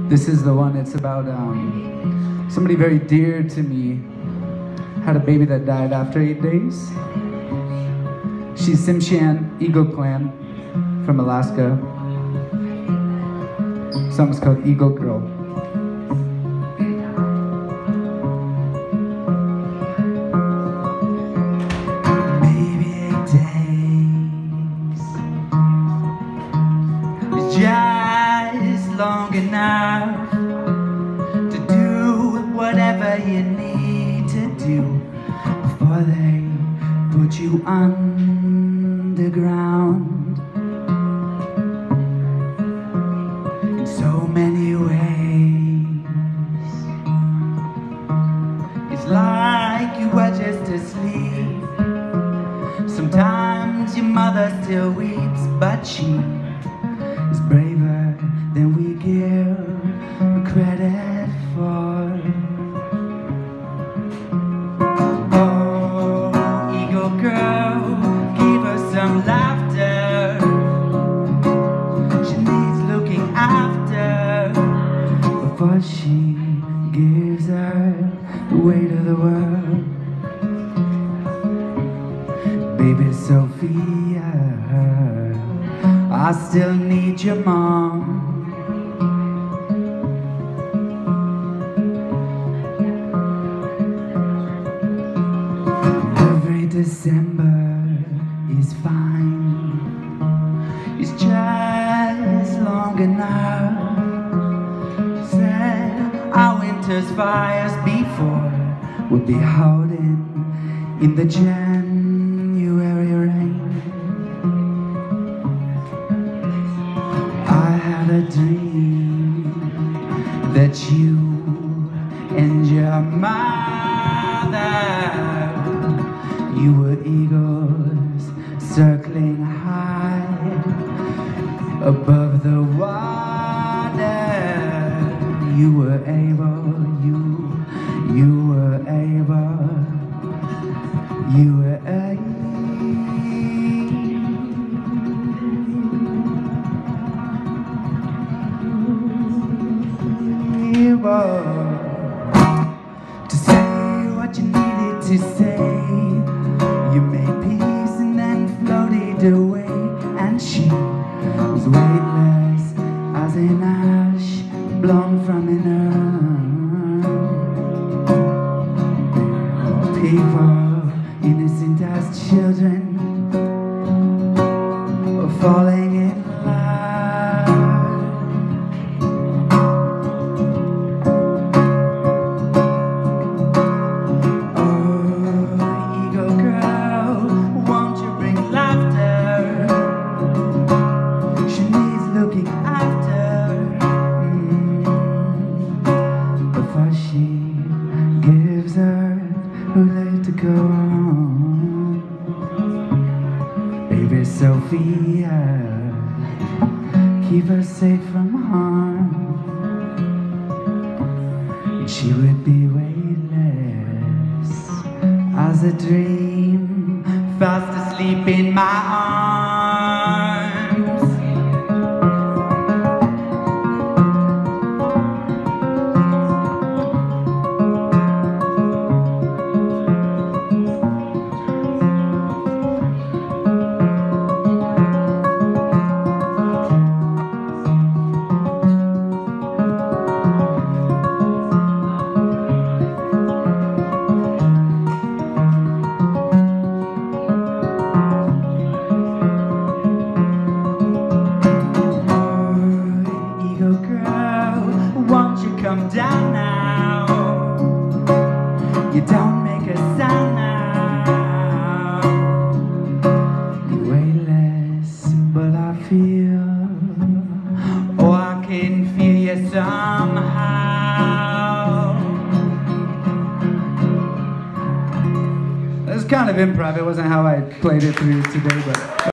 This is the one. It's about somebody very dear to me had a baby that died after 8 days. She's Tsimshian Eagle Clan from Alaska. The song's called Eagle Girl. Maybe 8 days is just long enough to do whatever you need to do before they put you underground. In so many ways, it's like you were just asleep. Sometimes your mother still weeps, but she is braver than we give her credit for. Oh, Eagle Girl, give her some laughter. She needs looking after before she gives her the weight of the world. Baby Sophia, I still need your mom. Every December is fine. It's just long enough. Set our winter's fires before we'll be holding in the January rain. I had a dream that you and your mother, you were eagles circling high above the water. You were able, you were able, you were able to say what you needed to say. You made peace and then floated away, and she was weightless as an ash blown from an urn. People, innocent as children, were falling in love. Oh, Eagle Girl, won't you bring laughter? She needs looking after before she gives her who let to go on. Baby Sophia, keep her safe from harm. And she would be weightless as a dream, fast asleep in my arms. Won't you come down now? You don't make a sound now. You're weightless, but I feel, oh, I can feel you somehow. It was kind of improv. It wasn't how I played it through today, but